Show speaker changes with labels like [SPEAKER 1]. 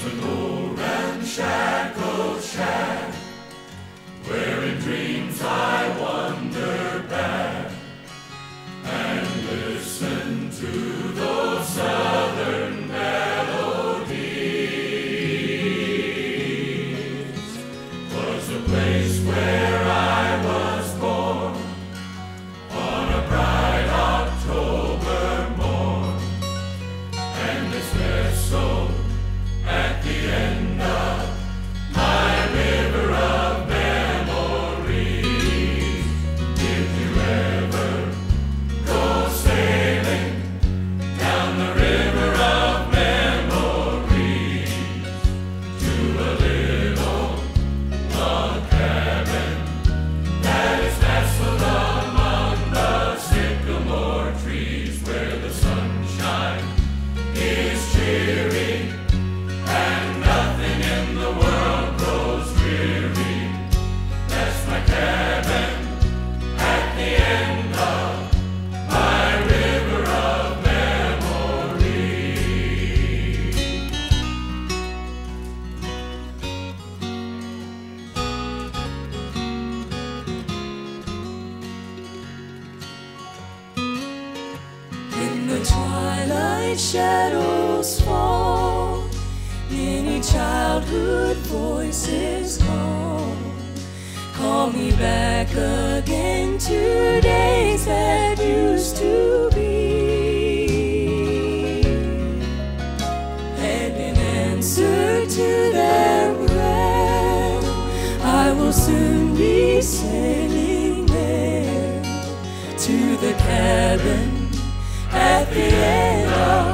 [SPEAKER 1] an old ramshackle shack, where in dreams I wander back and listen to those southern melodies. Was the place where I was born on a bright October morn, and it's nestled at the end of my river of memories. Did you ever go sailing down the river of memories to a little log cabin that is nestled among the sycamore trees, where the sunshine is cheery and nothing in the world grows dreary? That's my cabin at the end of my river of memory.
[SPEAKER 2] When the twilight shadows fall, many childhood voices call me back again to days that used to be. And in answer to their prayer, I will soon be sailing there to the cabin at the end of